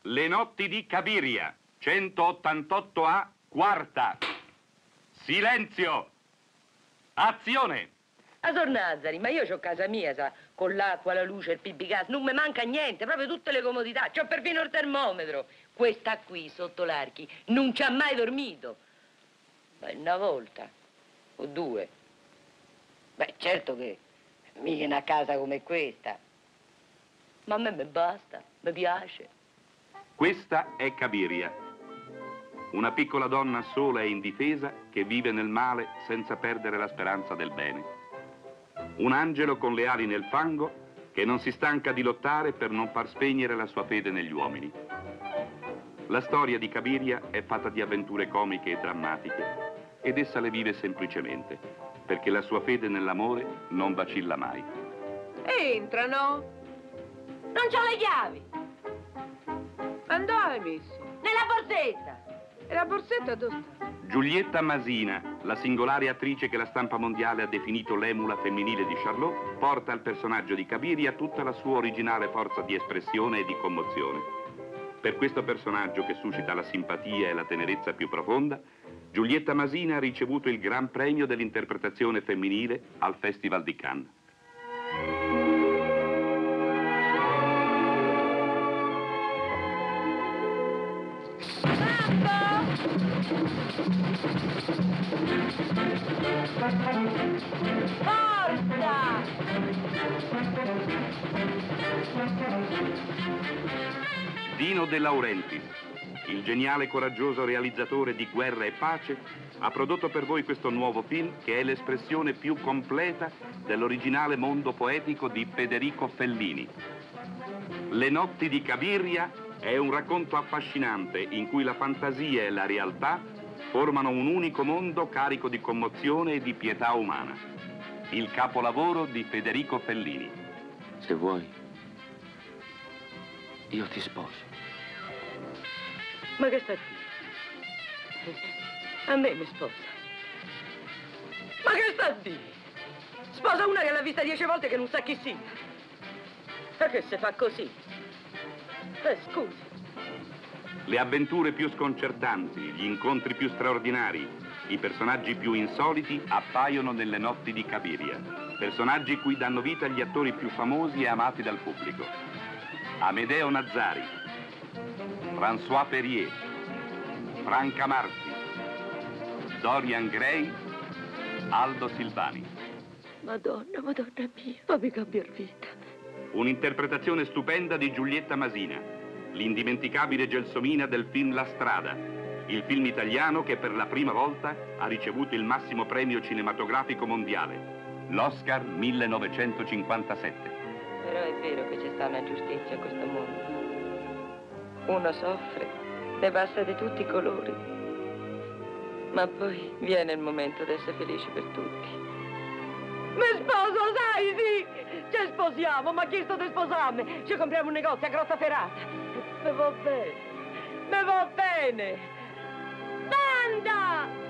Le notti di Cabiria, 188A, quarta. Silenzio! Azione! Sor Nazari, ma io c'ho casa mia, sa, con l'acqua, la luce, il pipigas, non mi manca niente, proprio tutte le comodità, c'ho perfino il termometro. Questa qui, sotto l'archi, non ci ha mai dormito. Beh, una volta, o due. Beh, certo che mica una casa come questa. Ma a me mi basta, mi piace. Questa è Cabiria, una piccola donna sola e indifesa che vive nel male senza perdere la speranza del bene. Un angelo con le ali nel fango che non si stanca di lottare per non far spegnere la sua fede negli uomini. La storia di Cabiria è fatta di avventure comiche e drammatiche ed essa le vive semplicemente perché la sua fede nell'amore non vacilla mai. Entrano. Non c'ho le chiavi! Ma dove hai messo? Nella borsetta! E la borsetta dove sta? Giulietta Masina, la singolare attrice che la stampa mondiale ha definito l'emula femminile di Charlot, porta al personaggio di Cabiria tutta la sua originale forza di espressione e di commozione. Per questo personaggio che suscita la simpatia e la tenerezza più profonda, Giulietta Masina ha ricevuto il Gran Premio dell'interpretazione femminile al Festival di Cannes. Forza! Dino De Laurentiis, il geniale e coraggioso realizzatore di Guerra e Pace, ha prodotto per voi questo nuovo film che è l'espressione più completa dell'originale mondo poetico di Federico Fellini. Le notti di Cabiria è un racconto affascinante in cui la fantasia e la realtà formano un unico mondo carico di commozione e di pietà umana. Il capolavoro di Federico Fellini. Se vuoi, io ti sposo. Ma che sta di? A me mi sposa. Ma che sta di? Sposa una che l'ha vista 10 volte che non sa chi sia. Perché se fa così? Scusi. Le avventure più sconcertanti, gli incontri più straordinari, i personaggi più insoliti appaiono nelle notti di Cabiria. Personaggi cui danno vita gli attori più famosi e amati dal pubblico. Amedeo Nazzari, François Perrier, Franca Marzi, Dorian Gray, Aldo Silvani. Madonna mia, fammi cambiare vita. Un'interpretazione stupenda di Giulietta Masina, l'indimenticabile Gelsomina del film La Strada, il film italiano che per la prima volta ha ricevuto il massimo premio cinematografico mondiale, l'Oscar 1957. Però è vero che c'è sta una giustizia in questo mondo. Uno soffre, ne passa di tutti i colori, ma poi viene il momento di essere felici per tutti. Mi sposo, sai, sì! Ci sposiamo, ma chi sto di sposarmi? Ci compriamo un negozio a Grottaferrata. Mi va bene, mi va bene! Banda!